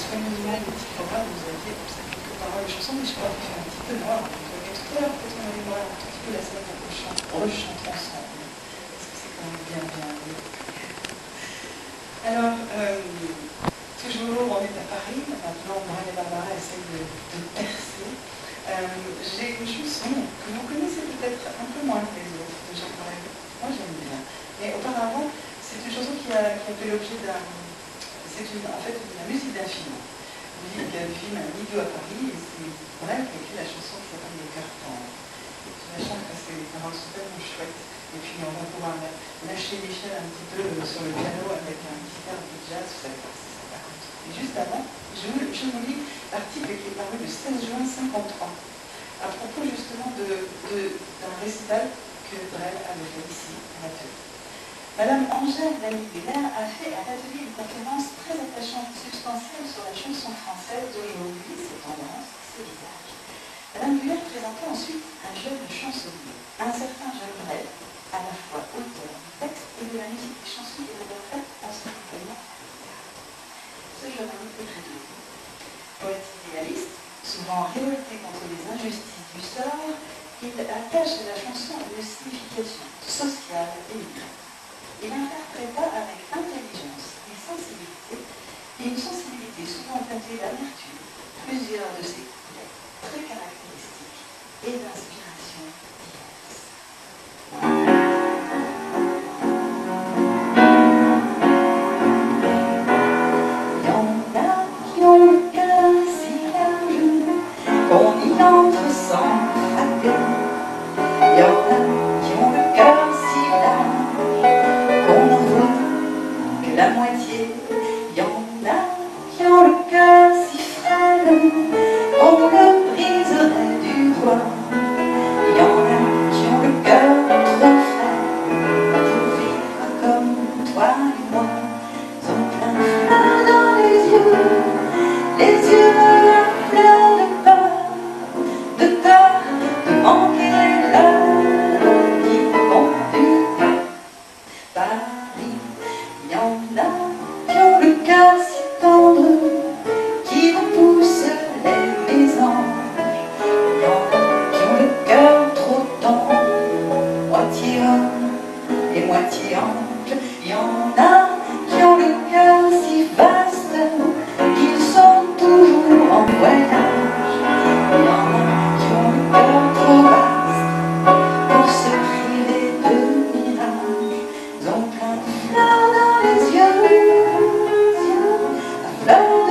minimale des petits programmes, vous aviez comme ça quelques paroles de chansons, mais je crois qu'il fait un petit peu noir. Donc, tout à l'heure, peut-être on allait voir un petit peu la semaine pour qu'on chante ensemble. Parce que c'est quand même bien. Alors, toujours, on est à Paris. Maintenant, Brel et Barbara essayent de percer. J'ai une chanson que vous connaissez peut-être un peu moins que les autres de Jean Brel. Moi, j'aime bien. Mais auparavant, c'est une chanson qui a fait l'objet d'un... C'est en fait la musique d'un film. Il y a le film Un milieu à Paris, et c'est Brel qui a écrit la chanson qui s'appelle Les cœurs tendres. Je la chante parce que les paroles sont tellement chouettes. Et puis on va pouvoir lâcher Michel un petit peu sur le piano avec un petit air de jazz, ça passe. Et juste avant, je vous lis l'article qui est paru le 16 juin 1953, à propos justement d'un récital que Brel avait fait ici, à l'atelier. Madame Angèle Lamy-Bélair a fait à l'atelier une conférence très attachante et substantielle sur la chanson française d'aujourd'hui, ses tendances, ses visages. Madame Bélair présenta ensuite un jeune chansonnier, un certain jeune Brel, à la fois auteur du texte et de la musique des chansons qu'il avait faites en s'accompagnant. Ce jeune homme est très doué. Poète idéaliste, souvent révolté contre les injustices du sort, il attache à la chanson une signification sociale et humaine. Il interpréta avec intelligence et sensibilité, et une sensibilité souvent teintée d'amertume, plusieurs de ses couplets très caractéristiques et d'inspiration diverses. Il y en a qui ont le cœur si large qu'on y entre sans frapper. Il y en a qui ont le cœur si large qu'on n'en voit que la moitié. Il y en a qui ont le cœur si frêle qu'on le briserait du doigt. Il y en a qui ont le cœur trop frêle pour vivre comme toi et moi. Ils ont plein de fleurs dans les yeux à fleur de peur de manquer l'heure qui conduit Paris. Il y en a qui ont le cœur si tendre qui repousse les mésanges. Il y en a qui ont le cœur trop tendre, moitié homme et moitié ange. Il y en a qui ont le cœur si vaste qu'ils sont toujours en voyage. Il y en a qui ont le cœur trop vaste pour se priver de mirages. Ils ont plein de fleurs dans les yeux, la fleur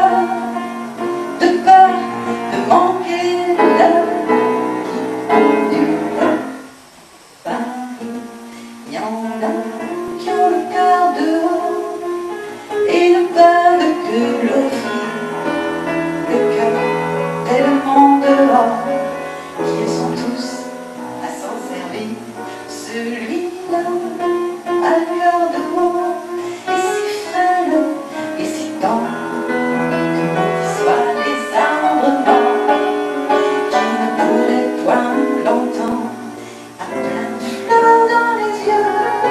de peur de manquer l'heure qui conduit à Paris. Il y en a qui ont le cœur dehors et ne peur que l'eau file, le cœur tellement dehors qu'ils sont tous à s'en servir. Celui-là a le cœur dehors et si frêle et si tendre que maudits soient les arbres morts qui ne pourraient point l'entendre. À plein de fleurs dans les yeux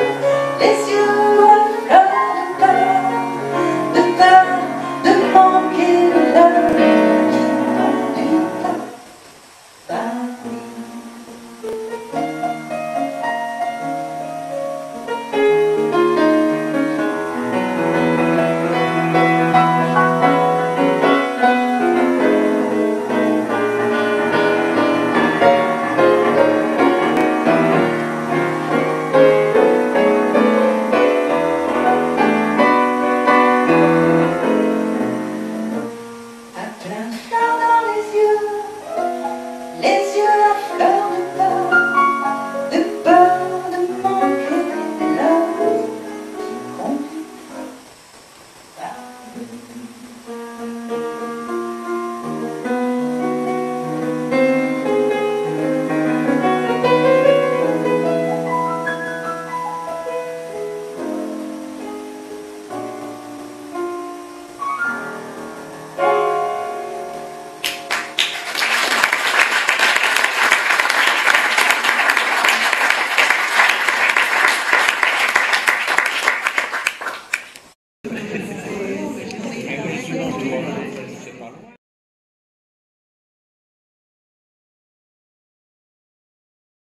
à fleur de peur de manquer l'heure qui conduit à Paris. À plein de fleurs dans les yeux à fleur de peur de manquer l'heure qui conduit à Paris.